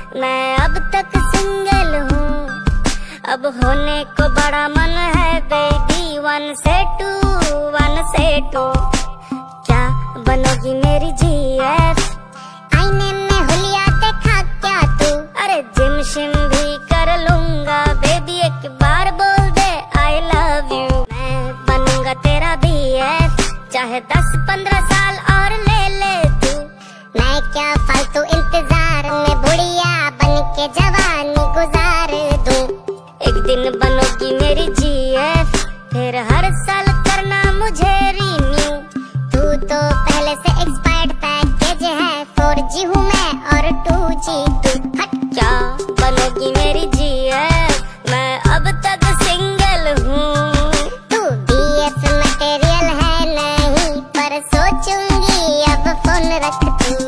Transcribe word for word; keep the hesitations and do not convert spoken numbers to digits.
मैं अब तक सिंगल हूँ, अब होने को बड़ा मन है बेबी। वन से टू, वन से टू, क्या बनोगी मेरी जीएफ? आईने में हुलिया देखा क्या तू? अरे जिम शिम भी कर लूंगा बेबी, एक बार बोल दे आई लव यू। मैं बनूंगा तेरा बीएफ, चाहे दस पंद्रह साल और ले ले तू। मैं क्या फालतू इंतजार में बुढ़िया बन के जवानी गुजार दूं। एक दिन बनोगी मेरी जीएफ, फिर हर साल करना मुझे रिन्यू। तू तो पहले से एक्सपायर्ड पैकेज है, फोर जी हूँ मैं और टू जी तू। हट, क्या बनोगी मेरी जीएफ? मैं अब तक सिंगल हूँ। तू बीएफ मटेरियल है नहीं, पर सोचूंगी अब फोन रख तू।